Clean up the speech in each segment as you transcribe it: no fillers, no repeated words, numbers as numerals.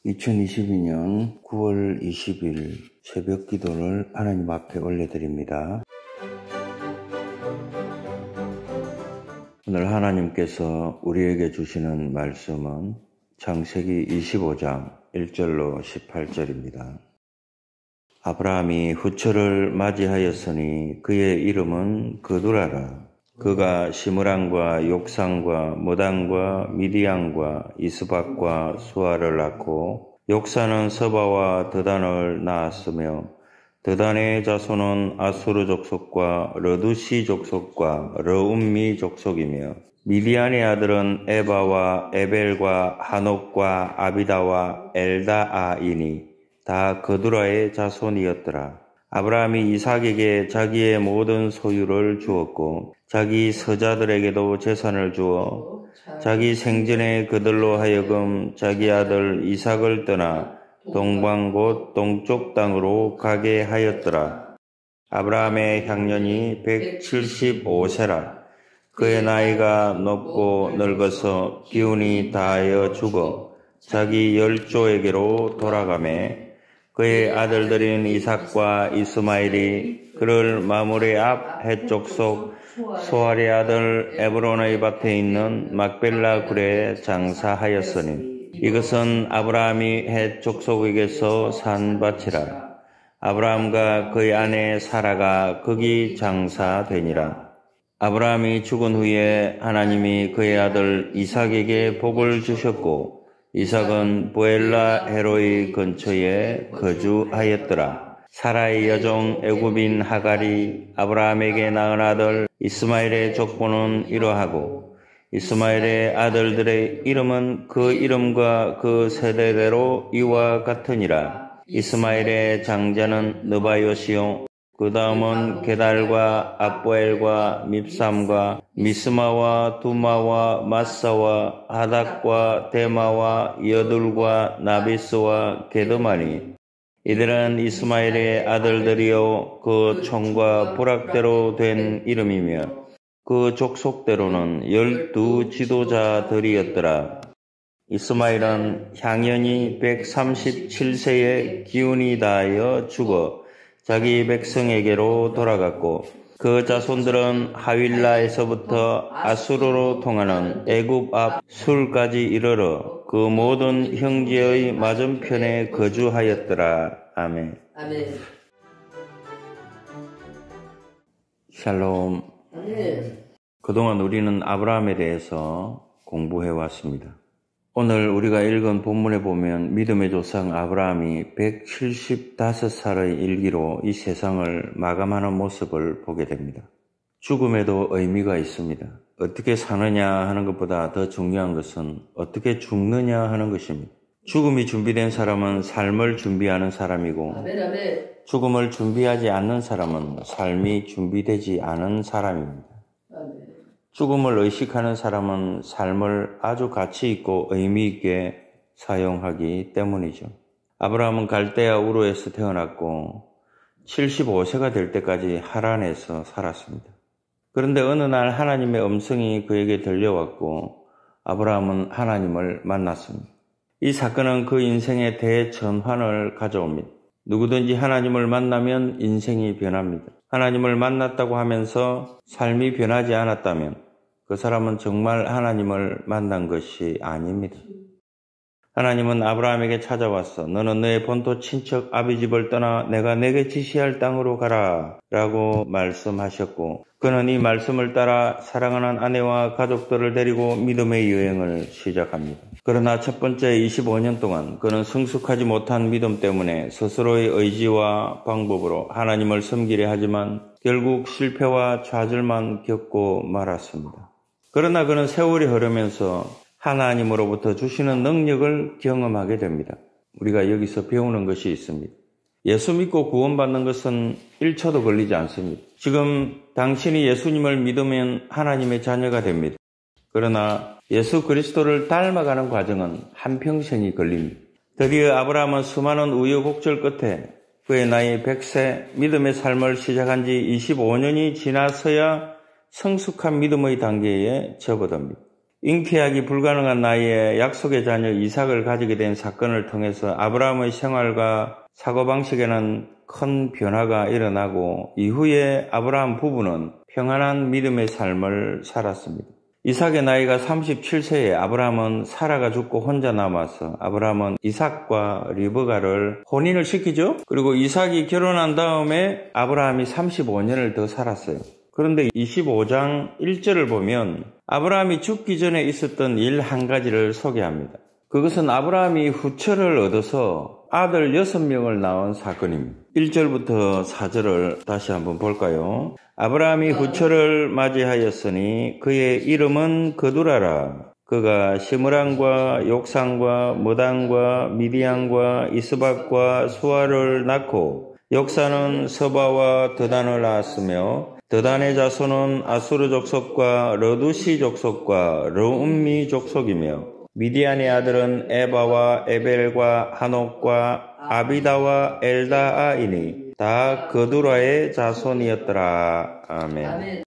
2022년 9월 20일 새벽 기도를 하나님 앞에 올려드립니다. 오늘 하나님께서 우리에게 주시는 말씀은 창세기 25장 1절로 18절입니다. 아브라함이 후처를 맞이하였으니 그의 이름은 그두라라. 그가 시므랑과 욕산과 모단과 미디안과 이스박과 수아를 낳고 욕산은 서바와 드단을 낳았으며 드단의 자손은 아수르 족속과 르두시 족속과 르움미 족속이며 미디안의 아들은 에바와 에벨과 하녹과 아비다와 엘다아이니 다 그두라의 자손이었더라. 아브라함이 이삭에게 자기의 모든 소유를 주었고 자기 서자들에게도 재산을 주어 자기 생전에 그들로 하여금 자기 아들 이삭을 떠나 동방 곧 동쪽 땅으로 가게 하였더라. 아브라함의 향년이 175세라. 그의 나이가 높고 늙어서 기운이 다하여 죽어 자기 열조에게로 돌아가매 그의 아들들인 이삭과 이스마엘이 그를 마므레 앞 헷족속 소알의 아들 에브론의 밭에 있는 막벨라 굴에 장사하였으니 이것은 아브라함이 헷족속에게서 산 밭이라. 아브라함과 그의 아내 사라가 거기 장사되니라. 아브라함이 죽은 후에 하나님이 그의 아들 이삭에게 복을 주셨고 이삭은 부엘라 헤로이 근처에 거주하였더라. 사라의 여종 애굽인 하갈이 아브라함에게 낳은 아들 이스마엘의 족보는 이러하고 이스마엘의 아들들의 이름은 그 이름과 그 세대대로 이와 같으니라. 이스마엘의 장자는 느바요시요 그 다음은 게달과 압보엘과 밉삼과 미스마와 두마와 마사와 하닥과 데마와 여둘과 나비스와 게드마니 이들은 이스마엘의 아들들이요 그 총과 부락대로 된 이름이며 그 족속대로는 12 지도자들이었더라. 이스마엘은 향년이 137세에 기운이 다하여 죽어 자기 백성에게로 돌아갔고 그 자손들은 하윌라에서부터 아수르로 통하는 애굽 앞 술까지 이르러 그 모든 형제의 맞은편에 거주하였더라. 아멘. 아멘. 샬롬. 아멘. 그동안 우리는 아브라함에 대해서 공부해 왔습니다. 오늘 우리가 읽은 본문에 보면 믿음의 조상 아브라함이 175살의 일기로 이 세상을 마감하는 모습을 보게 됩니다. 죽음에도 의미가 있습니다. 어떻게 사느냐 하는 것보다 더 중요한 것은 어떻게 죽느냐 하는 것입니다. 죽음이 준비된 사람은 삶을 준비하는 사람이고 아멘, 아멘. 죽음을 준비하지 않는 사람은 삶이 준비되지 않은 사람입니다. 아멘. 죽음을 의식하는 사람은 삶을 아주 가치 있고 의미 있게 사용하기 때문이죠. 아브라함은 갈대아 우르에서 태어났고 75세가 될 때까지 하란에서 살았습니다. 그런데 어느 날 하나님의 음성이 그에게 들려왔고 아브라함은 하나님을 만났습니다. 이 사건은 그 인생의 대전환을 가져옵니다. 누구든지 하나님을 만나면 인생이 변합니다. 하나님을 만났다고 하면서 삶이 변하지 않았다면 그 사람은 정말 하나님을 만난 것이 아닙니다. 하나님은 아브라함에게 찾아와서 너는 너의 본토 친척 아비 집을 떠나 내가 내게 지시할 땅으로 가라 라고 말씀하셨고 그는 이 말씀을 따라 사랑하는 아내와 가족들을 데리고 믿음의 여행을 시작합니다. 그러나 첫 번째 25년 동안 그는 성숙하지 못한 믿음 때문에 스스로의 의지와 방법으로 하나님을 섬기려 하지만 결국 실패와 좌절만 겪고 말았습니다. 그러나 그는 세월이 흐르면서 하나님으로부터 주시는 능력을 경험하게 됩니다. 우리가 여기서 배우는 것이 있습니다. 예수 믿고 구원받는 것은 1초도 걸리지 않습니다. 지금 당신이 예수님을 믿으면 하나님의 자녀가 됩니다. 그러나 예수 그리스도를 닮아가는 과정은 한평생이 걸립니다. 드디어 아브라함은 수많은 우여곡절 끝에 그의 나이 100세 믿음의 삶을 시작한 지 25년이 지나서야 성숙한 믿음의 단계에 접어듭니다. 잉태하기 불가능한 나이에 약속의 자녀 이삭을 가지게 된 사건을 통해서 아브라함의 생활과 사고방식에는 큰 변화가 일어나고 이후에 아브라함 부부는 평안한 믿음의 삶을 살았습니다. 이삭의 나이가 37세에 아브라함은 사라가 죽고 혼자 남아서 아브라함은 이삭과 리브가를 혼인을 시키죠. 그리고 이삭이 결혼한 다음에 아브라함이 35년을 더 살았어요. 그런데 25장 1절을 보면 아브라함이 죽기 전에 있었던 일 한 가지를 소개합니다. 그것은 아브라함이 후처를 얻어서 아들 6명을 낳은 사건입니다. 1절부터 4절을 다시 한번 볼까요? 아브라함이 후처를 맞이하였으니 그의 이름은 그두라라. 그가 시므랑과 욕산과 무단과 미디안과 이스박과 수아를 낳고 욕산은 서바와 드단을 낳았으며 드단의 자손은 아수르 족속과 러두시 족속과 르움미 족속이며 미디안의 아들은 에바와 에벨과 한옥과 아비다와 엘다아이니 다 그두라의 자손이었더라. 아멘.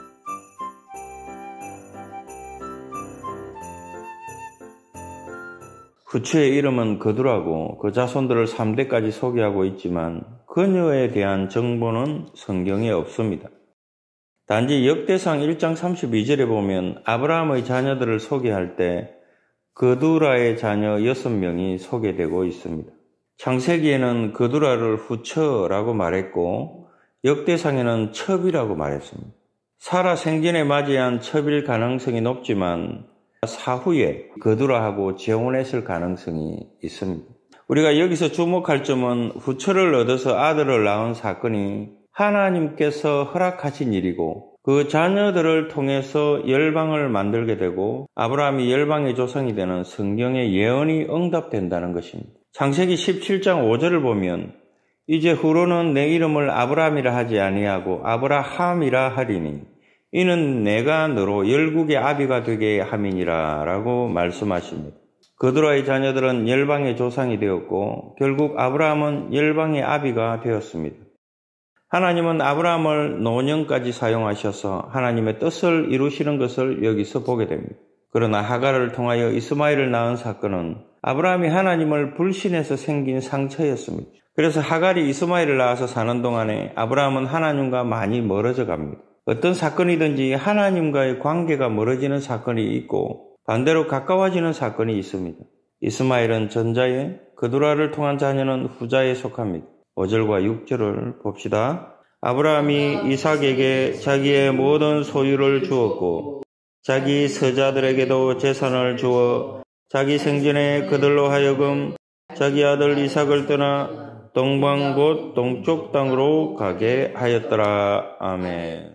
후처의 이름은 그두라고 그 자손들을 3대까지 소개하고 있지만 그녀에 대한 정보는 성경에 없습니다. 단지 역대상 1장 32절에 보면 아브라함의 자녀들을 소개할 때 그두라의 자녀 6명이 소개되고 있습니다. 창세기에는 그두라를 후처라고 말했고 역대상에는 첩이라고 말했습니다. 사라 생전에 맞이한 첩일 가능성이 높지만 사후에 그두라하고 재혼했을 가능성이 있습니다. 우리가 여기서 주목할 점은 후처를 얻어서 아들을 낳은 사건이 하나님께서 허락하신 일이고 그 자녀들을 통해서 열방을 만들게 되고 아브라함이 열방의 조상이 되는 성경의 예언이 응답된다는 것입니다. 창세기 17장 5절을 보면 이제 후로는 내 이름을 아브라함이라 하지 아니하고 아브라함이라 하리니 이는 내가 너로 열국의 아비가 되게 함이니라 라고 말씀하십니다. 그두라의 자녀들은 열방의 조상이 되었고 결국 아브라함은 열방의 아비가 되었습니다. 하나님은 아브라함을 노년까지 사용하셔서 하나님의 뜻을 이루시는 것을 여기서 보게 됩니다. 그러나 하갈을 통하여 이스마엘을 낳은 사건은 아브라함이 하나님을 불신해서 생긴 상처였습니다. 그래서 하갈이 이스마엘을 낳아서 사는 동안에 아브라함은 하나님과 많이 멀어져 갑니다. 어떤 사건이든지 하나님과의 관계가 멀어지는 사건이 있고 반대로 가까워지는 사건이 있습니다. 이스마엘은 전자에, 그두라를 통한 자녀는 후자에 속합니다. 5절과 6절을 봅시다. 아브라함이 이삭에게 자기의 모든 소유를 주었고 자기 서자들에게도 재산을 주어 자기 생전에 그들로 하여금 자기 아들 이삭을 떠나 동방 곧 동쪽 땅으로 가게 하였더라. 아멘.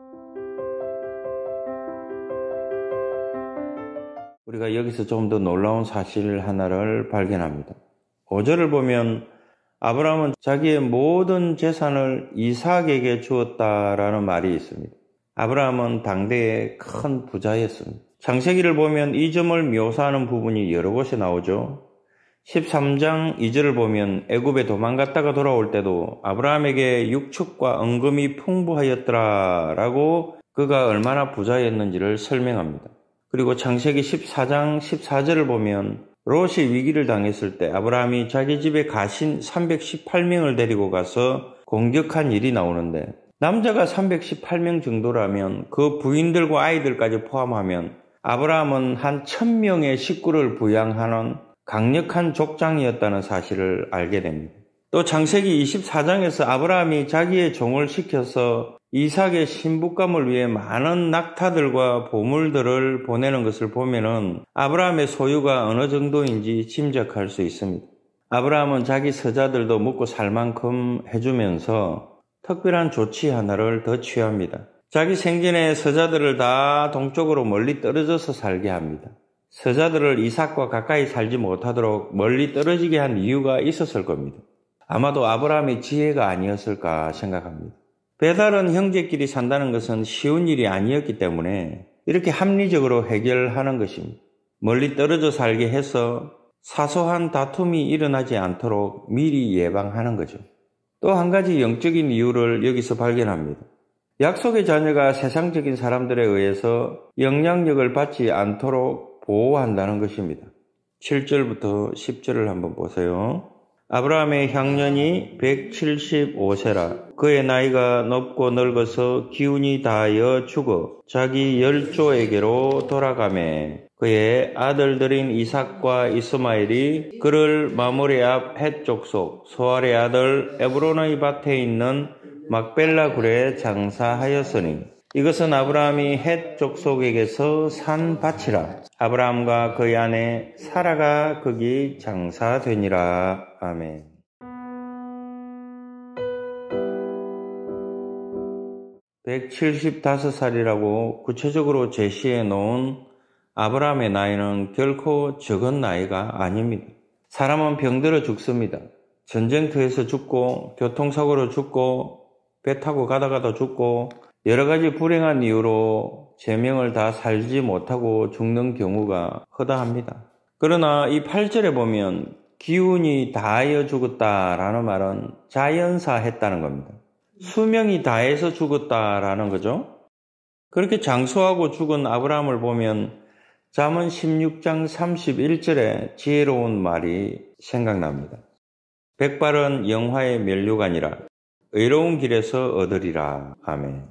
우리가 여기서 좀 더 놀라운 사실 하나를 발견합니다. 5절을 보면 아브라함은 자기의 모든 재산을 이삭에게 주었다라는 말이 있습니다. 아브라함은 당대의 큰 부자였습니다. 창세기를 보면 이 점을 묘사하는 부분이 여러 곳에 나오죠. 13장 2절을 보면 애굽에 도망갔다가 돌아올 때도 아브라함에게 육축과 은금이 풍부하였더라 라고 그가 얼마나 부자였는지를 설명합니다. 그리고 창세기 14장 14절을 보면 롯이 위기를 당했을 때 아브라함이 자기 집에 가신 318명을 데리고 가서 공격한 일이 나오는데 남자가 318명 정도라면 그 부인들과 아이들까지 포함하면 아브라함은 한 1000명의 식구를 부양하는 강력한 족장이었다는 사실을 알게 됩니다. 또 창세기 24장에서 아브라함이 자기의 종을 시켜서 이삭의 신부감을 위해 많은 낙타들과 보물들을 보내는 것을 보면은 아브라함의 소유가 어느 정도인지 짐작할 수 있습니다. 아브라함은 자기 서자들도 먹고 살 만큼 해주면서 특별한 조치 하나를 더 취합니다. 자기 생전에 서자들을 다 동쪽으로 멀리 떨어져서 살게 합니다. 서자들을 이삭과 가까이 살지 못하도록 멀리 떨어지게 한 이유가 있었을 겁니다. 아마도 아브라함의 지혜가 아니었을까 생각합니다. 배다른 형제끼리 산다는 것은 쉬운 일이 아니었기 때문에 이렇게 합리적으로 해결하는 것입니다. 멀리 떨어져 살게 해서 사소한 다툼이 일어나지 않도록 미리 예방하는 거죠. 또 한 가지 영적인 이유를 여기서 발견합니다. 약속의 자녀가 세상적인 사람들에 의해서 영향력을 받지 않도록 보호한다는 것입니다. 7절부터 10절을 한번 보세요. 아브라함의 향년이 175세라. 그의 나이가 높고 늙어서 기운이 다하여 죽어 자기 열조에게로 돌아가매 그의 아들들인 이삭과 이스마엘이 그를 마므레 앞 헷 족속 소알의 아들 에브론의 밭에 있는 막벨라 굴에 장사하였으니 이것은 아브라함이 헷 족속에게서 산 밭이라. 아브라함과 그의 아내 사라가 거기 장사되니라. 아멘. (175살이라고) 구체적으로 제시해 놓은 아브라함의 나이는 결코 적은 나이가 아닙니다. 사람은 병들어 죽습니다. 전쟁터에서 죽고 교통사고로 죽고 배 타고 가다가도 죽고 여러 가지 불행한 이유로 제명을 다 살지 못하고 죽는 경우가 허다합니다. 그러나 이 8절에 보면 기운이 다하여 죽었다라는 말은 자연사했다는 겁니다. 수명이 다해서 죽었다라는 거죠. 그렇게 장수하고 죽은 아브라함을 보면 잠언 16장 31절에 지혜로운 말이 생각납니다. 백발은 영화의 면류관이라 의로운 길에서 얻으리라. 아멘.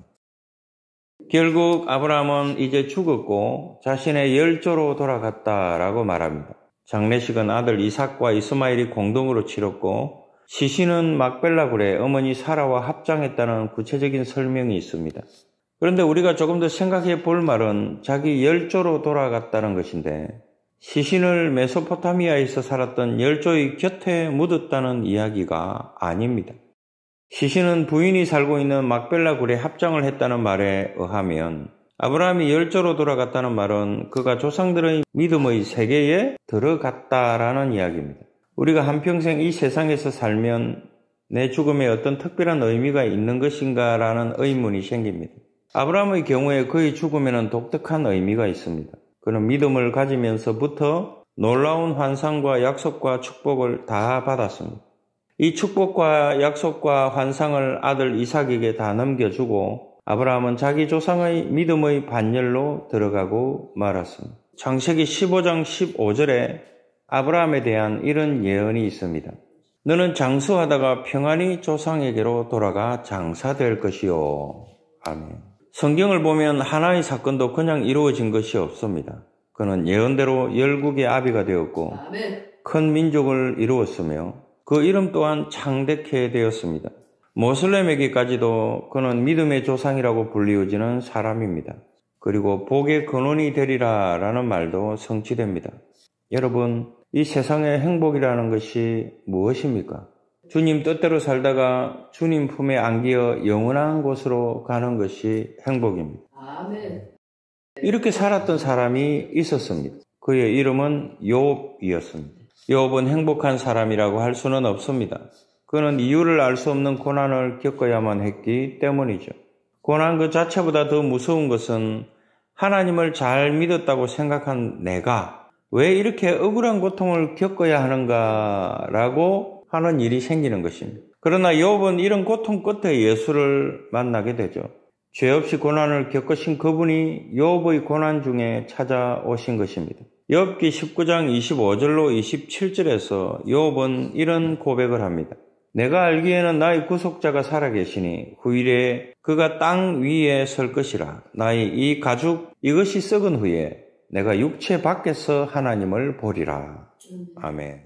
결국 아브라함은 이제 죽었고 자신의 열조로 돌아갔다라고 말합니다. 장례식은 아들 이삭과 이스마엘이 공동으로 치렀고 시신은 막벨라 굴에 어머니 사라와 합장했다는 구체적인 설명이 있습니다. 그런데 우리가 조금 더 생각해 볼 말은 자기 열조로 돌아갔다는 것인데 시신을 메소포타미아에서 살았던 열조의 곁에 묻었다는 이야기가 아닙니다. 시신은 부인이 살고 있는 막벨라 굴에 합장을 했다는 말에 의하면 아브라함이 열조로 돌아갔다는 말은 그가 조상들의 믿음의 세계에 들어갔다라는 이야기입니다. 우리가 한평생 이 세상에서 살면 내 죽음에 어떤 특별한 의미가 있는 것인가 라는 의문이 생깁니다. 아브라함의 경우에 그의 죽음에는 독특한 의미가 있습니다. 그는 믿음을 가지면서부터 놀라운 환상과 약속과 축복을 다 받았습니다. 이 축복과 약속과 환상을 아들 이삭에게 다 넘겨주고 아브라함은 자기 조상의 믿음의 반열로 들어가고 말았습니다. 창세기 15장 15절에 아브라함에 대한 이런 예언이 있습니다. 너는 장수하다가 평안히 조상에게로 돌아가 장사될 것이요. 아멘. 성경을 보면 하나의 사건도 그냥 이루어진 것이 없습니다. 그는 예언대로 열국의 아비가 되었고 큰 민족을 이루었으며 그 이름 또한 창대케 되었습니다. 모슬렘에게까지도 그는 믿음의 조상이라고 불리워지는 사람입니다. 그리고 복의 근원이 되리라 라는 말도 성취됩니다. 여러분, 이 세상의 행복이라는 것이 무엇입니까? 주님 뜻대로 살다가 주님 품에 안기어 영원한 곳으로 가는 것이 행복입니다. 아멘. 이렇게 살았던 사람이 있었습니다. 그의 이름은 욥이었습니다. 욥은 행복한 사람이라고 할 수는 없습니다. 그는 이유를 알 수 없는 고난을 겪어야만 했기 때문이죠. 고난 그 자체보다 더 무서운 것은 하나님을 잘 믿었다고 생각한 내가 왜 이렇게 억울한 고통을 겪어야 하는가라고 하는 일이 생기는 것입니다. 그러나 욥은 이런 고통 끝에 예수를 만나게 되죠. 죄 없이 고난을 겪으신 그분이 욥의 고난 중에 찾아오신 것입니다. 욥기 19장 25절로 27절에서 욥은 이런 고백을 합니다. 내가 알기에는 나의 구속자가 살아계시니 후일에 그가 땅 위에 설 것이라. 나의 이 가죽 이것이 썩은 후에 내가 육체 밖에서 하나님을 보리라. 아멘.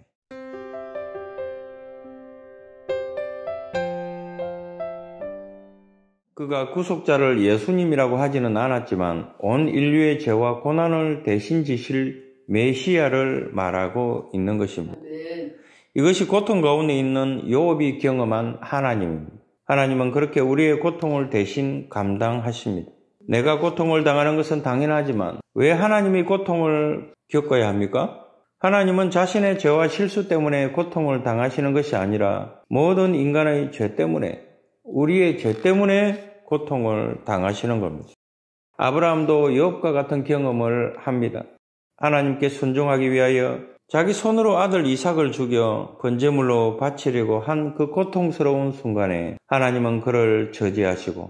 그가 구속자를 예수님이라고 하지는 않았지만 온 인류의 죄와 고난을 대신 지실 메시아를 말하고 있는 것입니다. 이것이 고통 가운데 있는 욥이 경험한 하나님입니다. 하나님은 그렇게 우리의 고통을 대신 감당하십니다. 내가 고통을 당하는 것은 당연하지만 왜 하나님이 고통을 겪어야 합니까? 하나님은 자신의 죄와 실수 때문에 고통을 당하시는 것이 아니라 모든 인간의 죄 때문에, 우리의 죄 때문에 고통을 당하시는 겁니다. 아브라함도 욥과 같은 경험을 합니다. 하나님께 순종하기 위하여 자기 손으로 아들 이삭을 죽여 번제물로 바치려고 한 그 고통스러운 순간에 하나님은 그를 저지하시고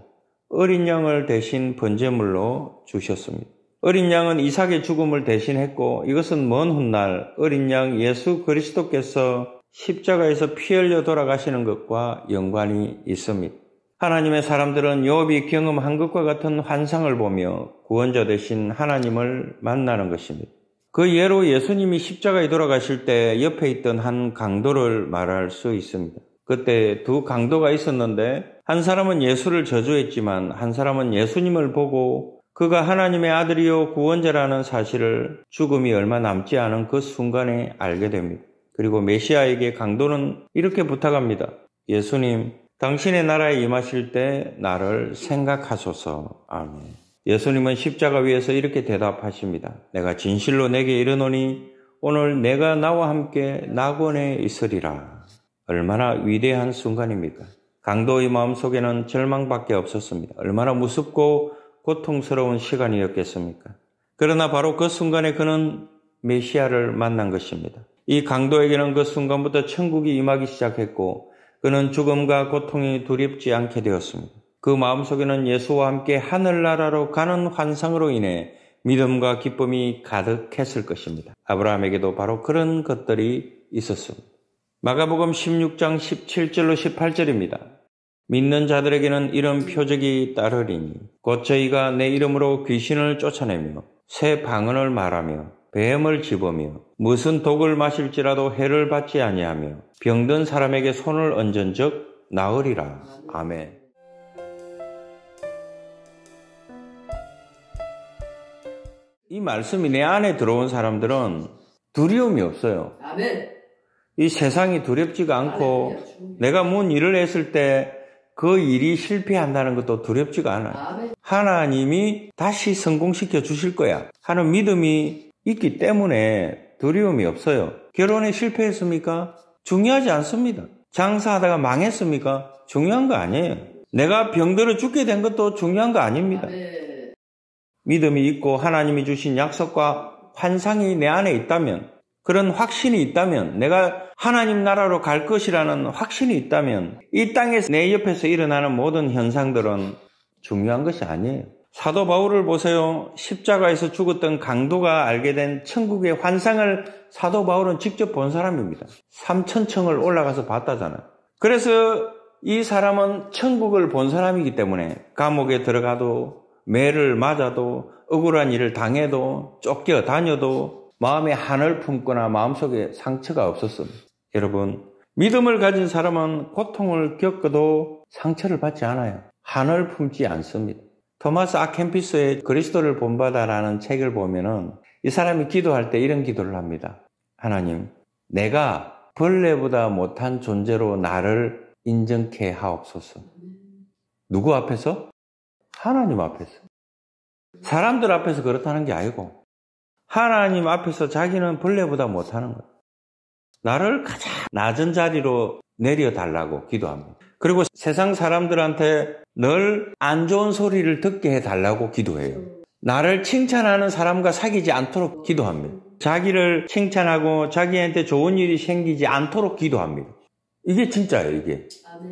어린 양을 대신 번제물로 주셨습니다. 어린 양은 이삭의 죽음을 대신했고 이것은 먼 훗날 어린 양 예수 그리스도께서 십자가에서 피 흘려 돌아가시는 것과 연관이 있습니다. 하나님의 사람들은 욥이 경험한 것과 같은 환상을 보며 구원자 되신 하나님을 만나는 것입니다. 그 예로 예수님이 십자가에 돌아가실 때 옆에 있던 한 강도를 말할 수 있습니다. 그때 두 강도가 있었는데 한 사람은 예수를 저주했지만 한 사람은 예수님을 보고 그가 하나님의 아들이요 구원자라는 사실을 죽음이 얼마 남지 않은 그 순간에 알게 됩니다. 그리고 메시아에게 강도는 이렇게 부탁합니다. 예수님, 당신의 나라에 임하실 때 나를 생각하소서. 아멘. 예수님은 십자가 위에서 이렇게 대답하십니다. 내가 진실로 내게 이르노니 오늘 내가 나와 함께 낙원에 있으리라. 얼마나 위대한 순간입니까? 강도의 마음속에는 절망밖에 없었습니다. 얼마나 무섭고 고통스러운 시간이었겠습니까? 그러나 바로 그 순간에 그는 메시아를 만난 것입니다. 이 강도에게는 그 순간부터 천국이 임하기 시작했고 그는 죽음과 고통이 두렵지 않게 되었습니다. 그 마음속에는 예수와 함께 하늘나라로 가는 환상으로 인해 믿음과 기쁨이 가득했을 것입니다. 아브라함에게도 바로 그런 것들이 있었습니다. 마가복음 16장 17절로 18절입니다. 믿는 자들에게는 이런 표적이 따르리니 곧 저희가 내 이름으로 귀신을 쫓아내며 새 방언을 말하며 뱀을 집으며 무슨 독을 마실지라도 해를 받지 아니하며 병든 사람에게 손을 얹은즉 나으리라. 아멘. 이 말씀이 내 안에 들어온 사람들은 두려움이 없어요. 아멘. 이 세상이 두렵지가 않고 내가 뭔 일을 했을 때 그 일이 실패한다는 것도 두렵지가 않아요. 아멘. 하나님이 다시 성공시켜 주실 거야 하는 믿음이 있기 때문에 두려움이 없어요. 결혼에 실패했습니까? 중요하지 않습니다. 장사하다가 망했습니까? 중요한 거 아니에요. 내가 병들어 죽게 된 것도 중요한 거 아닙니다. 아멘. 믿음이 있고 하나님이 주신 약속과 환상이 내 안에 있다면, 그런 확신이 있다면, 내가 하나님 나라로 갈 것이라는 확신이 있다면 이 땅에서 내 옆에서 일어나는 모든 현상들은 중요한 것이 아니에요. 사도 바울을 보세요. 십자가에서 죽었던 강도가 알게 된 천국의 환상을 사도 바울은 직접 본 사람입니다. 3000층을 올라가서 봤다잖아요. 그래서 이 사람은 천국을 본 사람이기 때문에 감옥에 들어가도 매를 맞아도 억울한 일을 당해도 쫓겨다녀도 마음에 한을 품거나 마음속에 상처가 없었습니다. 여러분, 믿음을 가진 사람은 고통을 겪어도 상처를 받지 않아요. 한을 품지 않습니다. 토마스 아켄피스의 그리스도를 본받아라는 책을 보면은 이 사람이 기도할 때 이런 기도를 합니다. 하나님, 내가 벌레보다 못한 존재로 나를 인정케 하옵소서. 누구 앞에서? 하나님 앞에서. 사람들 앞에서 그렇다는 게 아니고 하나님 앞에서 자기는 벌레보다 못하는 거예요. 나를 가장 낮은 자리로 내려달라고 기도합니다. 그리고 세상 사람들한테 늘 안 좋은 소리를 듣게 해달라고 기도해요. 나를 칭찬하는 사람과 사귀지 않도록 기도합니다. 자기를 칭찬하고 자기한테 좋은 일이 생기지 않도록 기도합니다. 이게 진짜예요, 이게.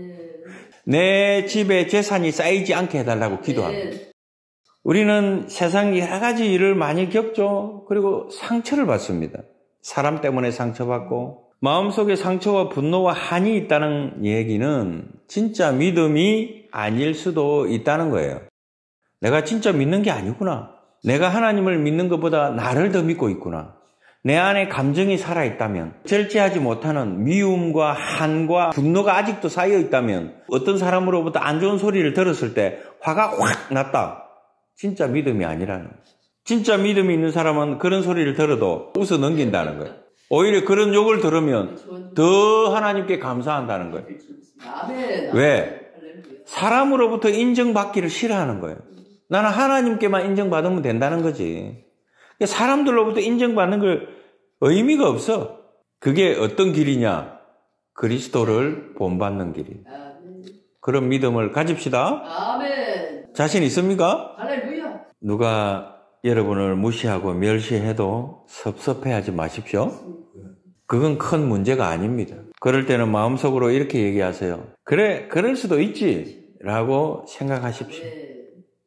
내 집에 재산이 쌓이지 않게 해달라고 기도합니다. 우리는 세상 여러 가지 일을 많이 겪죠. 그리고 상처를 받습니다. 사람 때문에 상처받고 마음속에 상처와 분노와 한이 있다는 얘기는 진짜 믿음이 아닐 수도 있다는 거예요. 내가 진짜 믿는 게 아니구나. 내가 하나님을 믿는 것보다 나를 더 믿고 있구나. 내 안에 감정이 살아있다면, 절제하지 못하는 미움과 한과 분노가 아직도 쌓여있다면, 어떤 사람으로부터 안 좋은 소리를 들었을 때 화가 확 났다. 진짜 믿음이 아니라는 거예요. 진짜 믿음이 있는 사람은 그런 소리를 들어도 웃어 넘긴다는 거예요. 오히려 그런 욕을 들으면 더 하나님께 감사한다는 거예요. 왜? 사람으로부터 인정받기를 싫어하는 거예요. 나는 하나님께만 인정받으면 된다는 거지. 사람들로부터 인정받는 걸 의미가 없어. 그게 어떤 길이냐? 그리스도를 본받는 길이에요. 그런 믿음을 가집시다. 아멘. 자신 있습니까? 할렐루야. 누가 여러분을 무시하고 멸시해도 섭섭해하지 마십시오. 그건 큰 문제가 아닙니다. 그럴 때는 마음속으로 이렇게 얘기하세요. 그래, 그럴 수도 있지 라고 생각하십시오.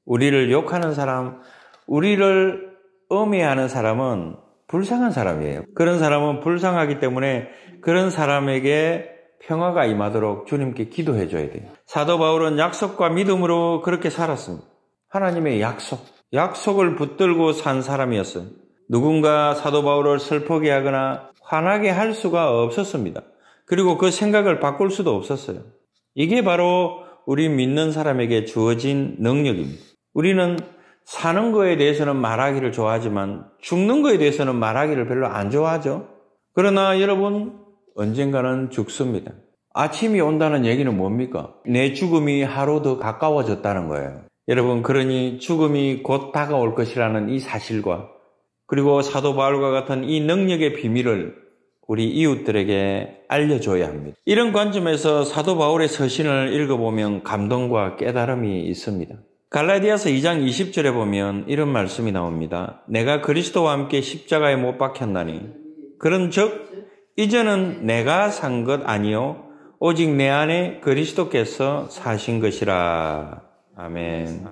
우리를 욕하는 사람, 우리를 음해하는 사람은 불쌍한 사람이에요. 그런 사람은 불쌍하기 때문에 그런 사람에게 평화가 임하도록 주님께 기도해 줘야 돼요. 사도 바울은 약속과 믿음으로 그렇게 살았습니다. 하나님의 약속을 붙들고 산 사람이었어요. 누군가 사도 바울을 슬프게 하거나 화나게 할 수가 없었습니다. 그리고 그 생각을 바꿀 수도 없었어요. 이게 바로 우리 믿는 사람에게 주어진 능력입니다. 우리는 사는 거에 대해서는 말하기를 좋아하지만 죽는 거에 대해서는 말하기를 별로 안 좋아하죠. 그러나 여러분, 언젠가는 죽습니다. 아침이 온다는 얘기는 뭡니까? 내 죽음이 하루 더 가까워졌다는 거예요. 여러분, 그러니 죽음이 곧 다가올 것이라는 이 사실과 그리고 사도 바울과 같은 이 능력의 비밀을 우리 이웃들에게 알려줘야 합니다. 이런 관점에서 사도 바울의 서신을 읽어보면 감동과 깨달음이 있습니다. 갈라디아서 2장 20절에 보면 이런 말씀이 나옵니다. 내가 그리스도와 함께 십자가에 못 박혔나니 그런즉 이제는 내가 산 것 아니요 오직 내 안에 그리스도께서 사신 것이라. 아멘.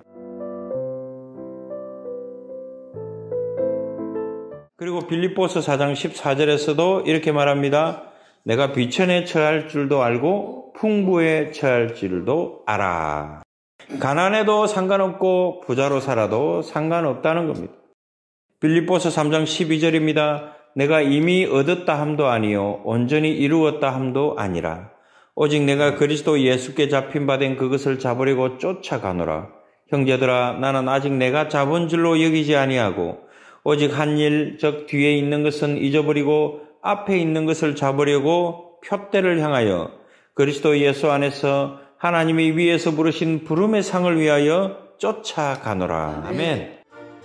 그리고 빌립보서 4장 14절에서도 이렇게 말합니다. 내가 비천에 처할 줄도 알고 풍부에 처할 줄도 알아. 가난해도 상관없고 부자로 살아도 상관없다는 겁니다. 빌립보서 3장 12절입니다. 내가 이미 얻었다 함도 아니요 온전히 이루었다 함도 아니라 오직 내가 그리스도 예수께 잡힌 바 된 그것을 잡으려고 쫓아가노라. 형제들아 나는 아직 내가 잡은 줄로 여기지 아니하고 오직 한 일 즉 뒤에 있는 것은 잊어버리고 앞에 있는 것을 잡으려고 푯대를 향하여 그리스도 예수 안에서 하나님이 위에서 부르신 부름의 상을 위하여 쫓아가노라. 아멘.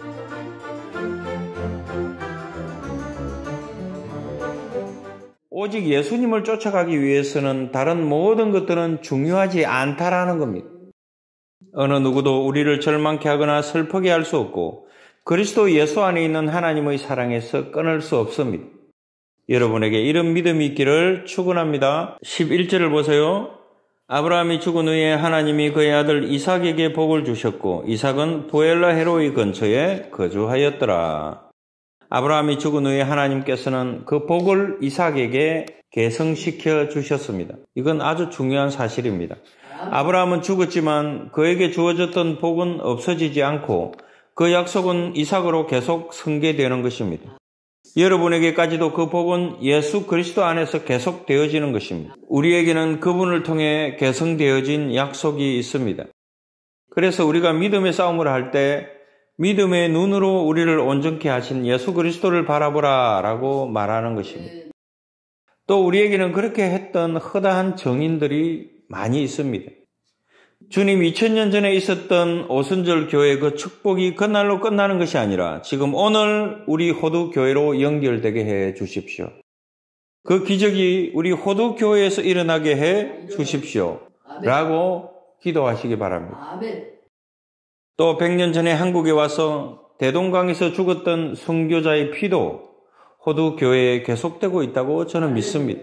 오직 예수님을 쫓아가기 위해서는 다른 모든 것들은 중요하지 않다라는 겁니다. 어느 누구도 우리를 절망케 하거나 슬프게 할 수 없고 그리스도 예수 안에 있는 하나님의 사랑에서 끊을 수 없습니다. 여러분에게 이런 믿음이 있기를 축원합니다. 11절을 보세요. 아브라함이 죽은 후에 하나님이 그의 아들 이삭에게 복을 주셨고 이삭은 부엘라 헤로이 근처에 거주하였더라. 아브라함이 죽은 후에 하나님께서는 그 복을 이삭에게 계승시켜 주셨습니다. 이건 아주 중요한 사실입니다. 아브라함은 죽었지만 그에게 주어졌던 복은 없어지지 않고 그 약속은 이삭으로 계속 승계되는 것입니다. 여러분에게까지도 그 복은 예수 그리스도 안에서 계속 되어지는 것입니다. 우리에게는 그분을 통해 계승되어진 약속이 있습니다. 그래서 우리가 믿음의 싸움을 할 때 믿음의 눈으로 우리를 온전케 하신 예수 그리스도를 바라보라 라고 말하는 것입니다. 또 우리에게는 그렇게 했던 허다한 정인들이 많이 있습니다. 주님 2000년 전에 있었던 오순절 교회 그 축복이 그날로 끝나는 것이 아니라 지금 오늘 우리 호두교회로 연결되게 해 주십시오. 그 기적이 우리 호두교회에서 일어나게 해 주십시오. 라고 기도하시기 바랍니다. 또 100년 전에 한국에 와서 대동강에서 죽었던 순교자의 피도 호두교회에 계속되고 있다고 저는 믿습니다.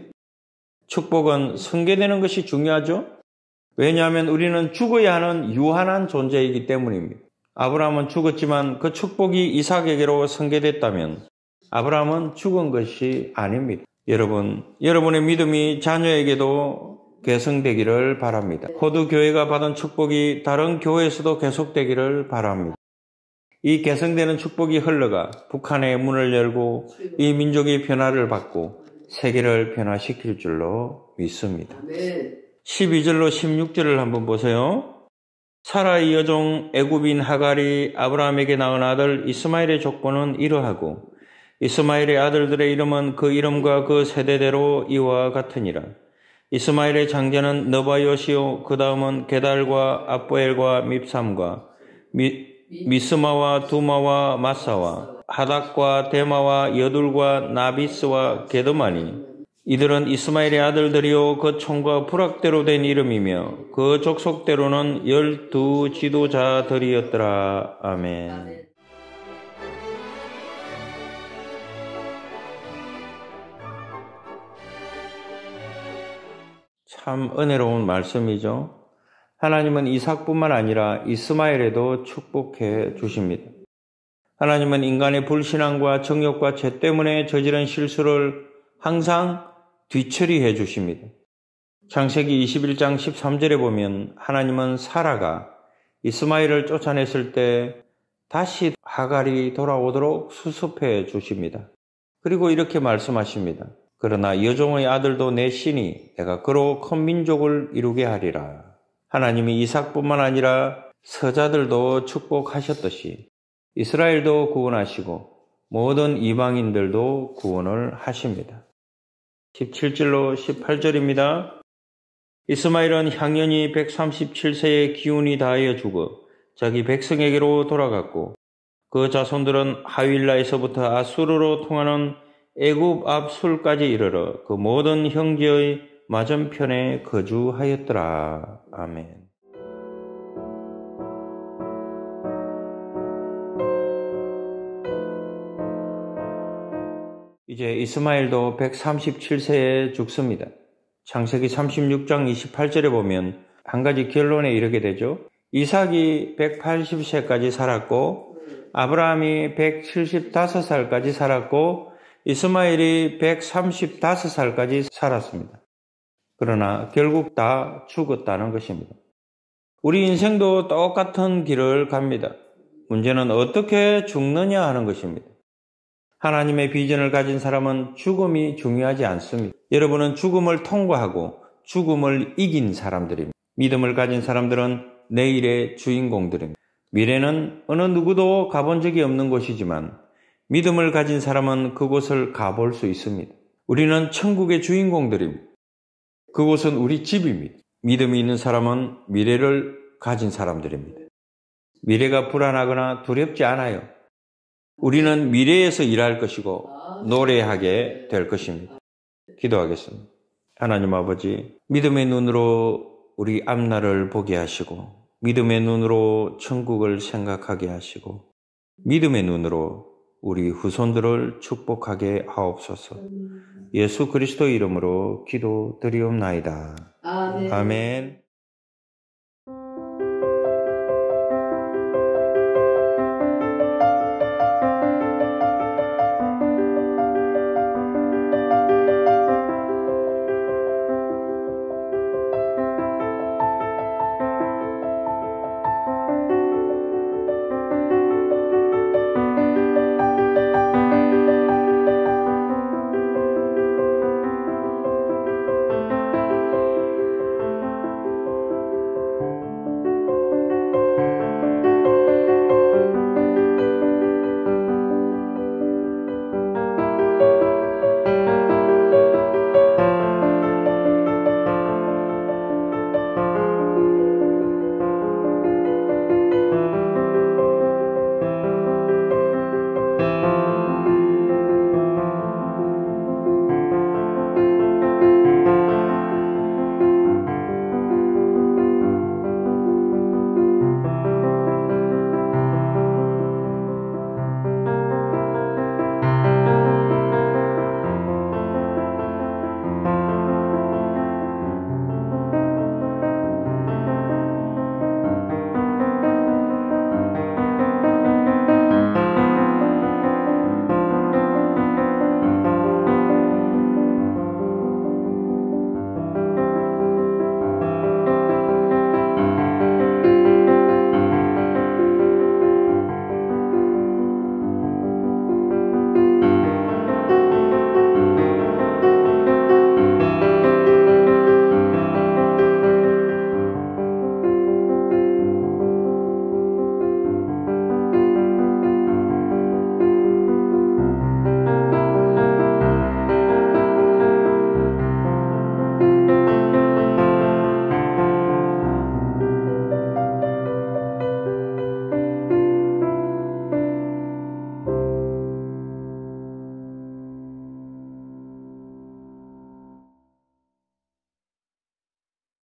축복은 승계되는 것이 중요하죠. 왜냐하면 우리는 죽어야 하는 유한한 존재이기 때문입니다. 아브라함은 죽었지만 그 축복이 이삭에게로 승계됐다면 아브라함은 죽은 것이 아닙니다. 여러분, 여러분의 믿음이 자녀에게도 계승되기를 바랍니다. 호두교회가 받은 축복이 다른 교회에서도 계속되기를 바랍니다. 이 계승되는 축복이 흘러가 북한의 문을 열고 이 민족이 변화를 받고 세계를 변화시킬 줄로 믿습니다. 12절로 16절을 한번 보세요. 사라의 여종 애굽인 하갈이 아브라함에게 낳은 아들 이스마엘의 족보는 이러하고 이스마엘의 아들들의 이름은 그 이름과 그 세대대로 이와 같으니라. 이스마엘의 장자는 너바요시요 그 다음은 게달과 압보엘과 밉삼과 미스마와 두마와 마사와 하닥과 데마와 여둘과 나비스와 게드마니 이들은 이스마엘의 아들들이요 그 총과 부락대로 된 이름이며 그 족속대로는 12 지도자들이었더라. 아멘. 참 은혜로운 말씀이죠. 하나님은 이삭뿐만 아니라 이스마엘에도 축복해 주십니다. 하나님은 인간의 불신앙과 정욕과 죄 때문에 저지른 실수를 항상 뒤처리해 주십니다. 창세기 21장 13절에 보면 하나님은 사라가 이스마엘을 쫓아냈을 때 다시 하갈이 돌아오도록 수습해 주십니다. 그리고 이렇게 말씀하십니다. 그러나 여종의 아들도 내 신이 내가 그로 큰 민족을 이루게 하리라. 하나님이 이삭뿐만 아니라 서자들도 축복하셨듯이 이스라엘도 구원하시고 모든 이방인들도 구원을 하십니다. 17절로 18절입니다. 이스마엘은 향년이 137세의 기운이 다하여 죽어 자기 백성에게로 돌아갔고 그 자손들은 하윌라에서부터 아수르로 통하는 애굽 앞 술까지 이르러 그 모든 형제의 맞은편에 거주하였더라. 아멘. 이제 이스마엘도 137세에 죽습니다. 창세기 36장 28절에 보면 한 가지 결론에 이르게 되죠. 이삭이 180세까지 살았고 아브라함이 175살까지 살았고 이스마엘이 135살까지 살았습니다. 그러나 결국 다 죽었다는 것입니다. 우리 인생도 똑같은 길을 갑니다. 문제는 어떻게 죽느냐 하는 것입니다. 하나님의 비전을 가진 사람은 죽음이 중요하지 않습니다. 여러분은 죽음을 통과하고 죽음을 이긴 사람들입니다. 믿음을 가진 사람들은 내일의 주인공들입니다. 미래는 어느 누구도 가본 적이 없는 곳이지만 믿음을 가진 사람은 그곳을 가볼 수 있습니다. 우리는 천국의 주인공들입니다. 그곳은 우리 집입니다. 믿음이 있는 사람은 미래를 가진 사람들입니다. 미래가 불안하거나 두렵지 않아요. 우리는 미래에서 일할 것이고 노래하게 될 것입니다. 기도하겠습니다. 하나님 아버지, 믿음의 눈으로 우리 앞날을 보게 하시고 믿음의 눈으로 천국을 생각하게 하시고 믿음의 눈으로 우리 후손들을 축복하게 하옵소서. 예수 그리스도 이름으로 기도드리옵나이다. 아멘. 아멘.